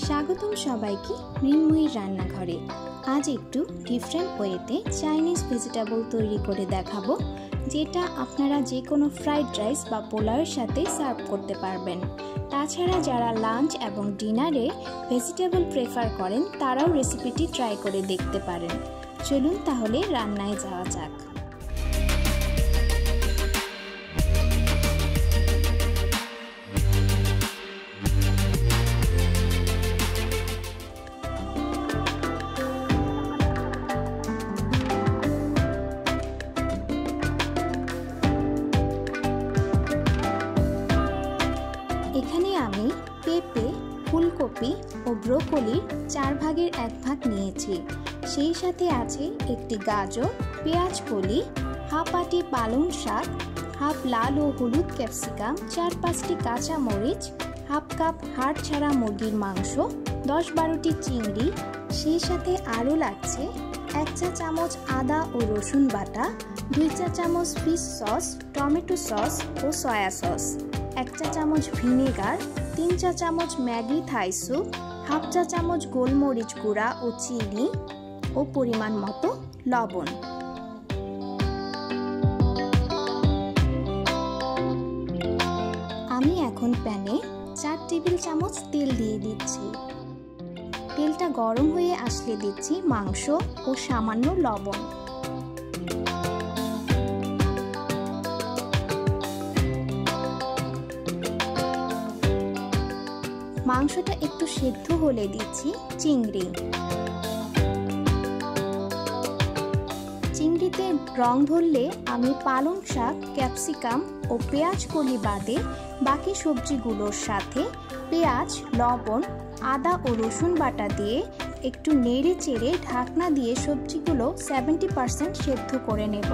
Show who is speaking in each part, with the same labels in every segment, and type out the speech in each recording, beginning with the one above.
Speaker 1: স্বাগতম সবাইকে মৃন্ময়ীর রান্নাঘরে। আজ একটু ডিফারেন্ট ওয়েতে চাইনিজ ভেজিটেবল তৈরি করে দেখাবো, যেটা আপনারা যে কোনো ফ্রাইড রাইস বা পোলাওয়ের সাথে সার্ভ করতে পারবেন। তাছাড়া যারা লাঞ্চ এবং ডিনারে ভেজিটেবল প্রেফার করেন তারাও রেসিপিটি ট্রাই করে দেখতে পারেন। চলুন তাহলে রান্নায় যাওয়া যাক। এখানে আমি পেঁপে, ফুলকপি ও ব্রোকলির 4 ভাগের 1 ভাগ নিয়েছি। সেই সাথে আছে একটি গাজর, পেঁয়াজ কলি, হাফ আটি পালং শাক, হাফ লাল ও হলুদ ক্যাপসিকাম, 4-5টি কাঁচা মরিচ, হাফ কাপ হাড় ছাড়া মুরগির মাংস, 10-12টি চিংড়ি। সেই সাথে আরও লাগছে 1 চা চামচ আদা ও রসুন বাটা, 2 চা চামচ ফিশ সস, টমেটো সস ও সয়া সস, 1 চা চামচ ভিনেগার, 3 চা চামচ ম্যাগি থাই স্যুপ, হাফ চা চামচ গোলমরিচ গুঁড়া ও চিনি ও পরিমাণ মতো লবণ। আমি এখন প্যানে 4 টেবিল চামচ তেল দিয়ে দিচ্ছি। তেলটা গরম হয়ে আসলে দিচ্ছি মাংস ও সামান্য লবণ। মাংসটা একটু সেদ্ধ হলে দিচ্ছি চিংড়ি। চিংড়িতে রং ধরলে আমি পালং শাক, ক্যাপসিকাম ও পেঁয়াজ কলি বাদে বাকি সবজিগুলোর সাথে পেঁয়াজ, লবণ, আদা ও রসুন বাটা দিয়ে একটু নেড়ে চেড়ে ঢাকনা দিয়ে সবজিগুলো 70% সেদ্ধ করে নেব।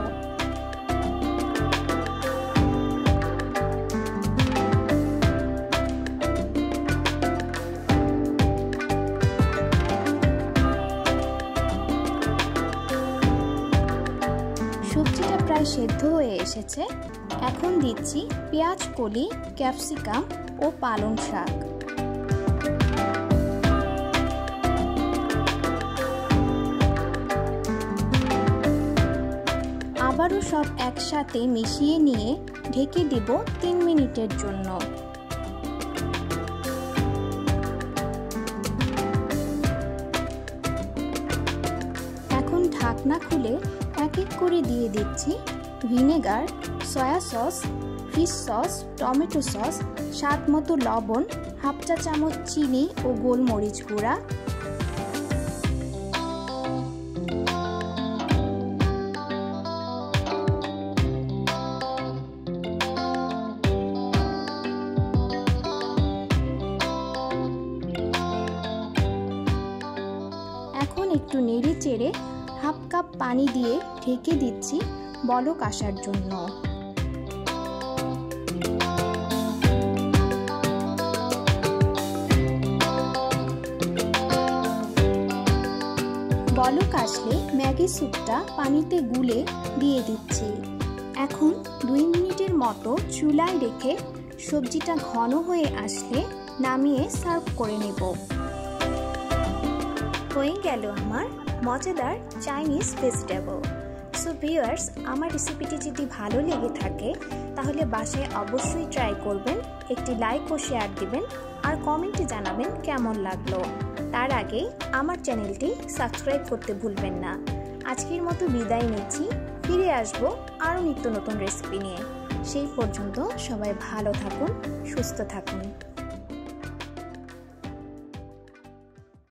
Speaker 1: সবজিটা প্রায় সেদ্ধ হয়ে এসেছে। এখন দিচ্ছি পেঁয়াজ কলি, ক্যাপসিকাম ও পালং শাক। আবারও সব একসাথে মিশিয়ে নিয়ে ঢেকে দেব 3 মিনিটের জন্য। এখন ঢাকনা খুলে এক এক করে দিয়ে দিচ্ছি vinegar, soya sauce, fish sauce, tomato sauce, স্বাদ মতো লবণ, হাফ চা চামচ চিনি ও গোলমরিচ গুঁড়া। এখন একটু নেড়ে চেড়ে হাফ কাপ পানি দিয়ে ঢেকে দিচ্ছি বলক আসার জন্য। বলক আসলে ম্যাগি স্যুপটা পানিতে গুলে দিয়ে দিচ্ছি। এখন 2 মিনিটের মতো চুলায় রেখে সবজিটা ঘন হয়ে আসলে নামিয়ে সার্ভ করে নেব। হয়ে গেল আমার মজাদার চাইনিজ ভেজিটেবল। সো ভিউয়ার্স, আমার রেসিপিটি যদি ভালো লেগে থাকে তাহলে বাসায় অবশ্যই ট্রাই করবেন, একটি লাইক ও শেয়ার দিবেন আর কমেন্টে জানাবেন কেমন লাগলো। তার আগে আমার চ্যানেলটি সাবস্ক্রাইব করতে ভুলবেন না। আজকের মতো বিদায় নিচ্ছি, ফিরে আসবো আরও নিত্য নতুন রেসিপি নিয়ে। সেই পর্যন্ত সবাই ভালো থাকুন, সুস্থ থাকুন।